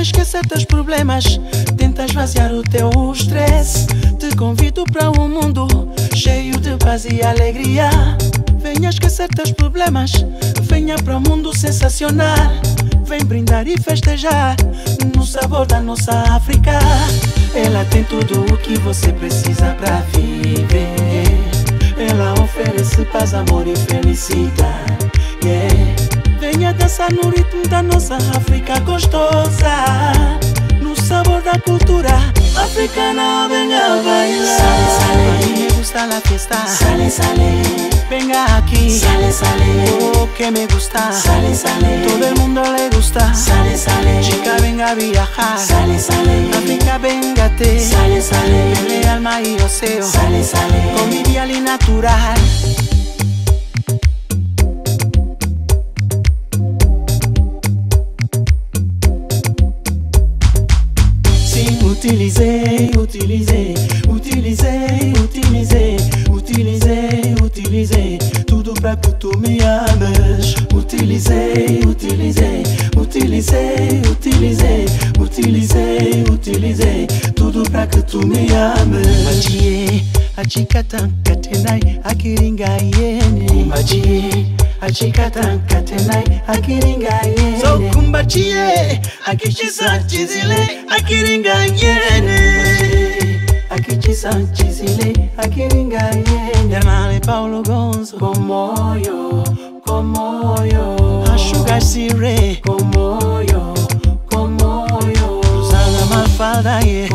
esquecer teus problemas, tenta esvaziar o teu estresse. Te convido para um mundo cheio de paz e alegria. Venha esquecer teus problemas, venha para um mundo sensacional. Vem brindar e festejar no sabor da nossa África. Ela tem tudo o que você precisa pra viver. Ela oferece paz, amor e felicidade. Venha dançar no ritmo da nossa África gostosa, no sabor da cultura africana. Venga bailar. Sale, sale. A mí me gusta la fiesta. Sale, sale. Venga aquí. Sale, sale. Oh, que me gusta. Sale, sale. Todo el mundo le gusta. Sale, sale. Chica, venga a viajar. Sale, sale. África, véngate. Sale, sale. Dele alma y oseo. Sale, sale. Convivial y natural. Utiliser, utiliser, utiliser, utiliser, utiliser, utiliser tudo pra que tu me ames. Utiliser, utiliser, utiliser, utiliser, utiliser, utiliser tudo pra que tu me ames. Magie, achikatan katenai akiringa yene. Magie, achikatan katenai akiringa yene. So kumbachie, akichisa chizile akiringa yene. Akichisa chizile akiringa yene. Hernale Paulo Gonzo, como yo, como yo. Ashuga Sire, como yo, como yo. Usana Mafalda, yeah.